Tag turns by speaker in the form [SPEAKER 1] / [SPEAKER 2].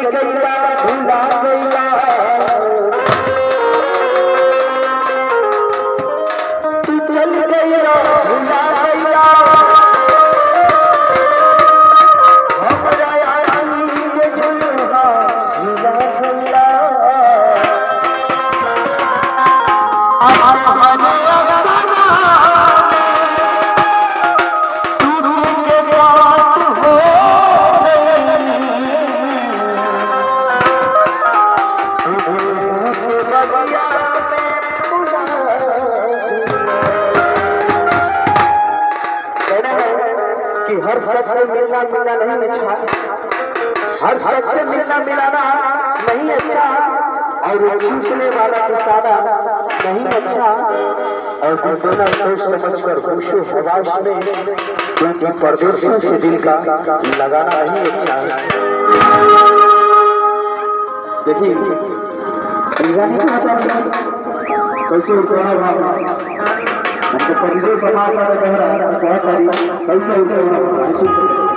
[SPEAKER 1] गईला भूला गईला तू चल गईला भूला गईला हमरा आँखी के झुलहा भूला गईला हर शख्स से मिलना मिलाना नहीं अच्छा, हर शख्स से मिलना मिलाना नहीं अच्छा, और पूछने वाला इशारा नहीं अच्छा, और दोनों सोच समझकर खुशो हवास में, क्योंकि परदेशों से दिल का लगाना नहीं अच्छा। देखिए कैसे हमको परिचय बना कर कह रहा है कैसे